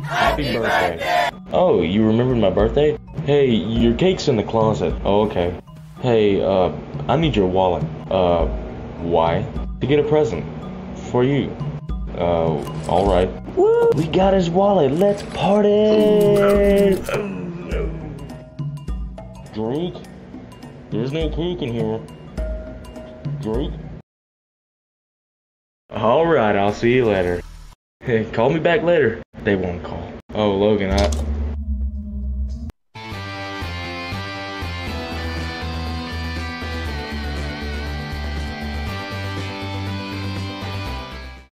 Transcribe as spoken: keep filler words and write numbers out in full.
Happy birthday. Oh, you remembered my birthday? Hey, your cake's in the closet. Oh, okay. Hey, uh, I need your wallet. Uh, why? To get a present. For you. Uh, alright. Woo! We got his wallet. Let's party! Drink? There's no cake in here. Drink? Alright, I'll see you later. Hey, call me back later. They won't call. Oh, Logan, I...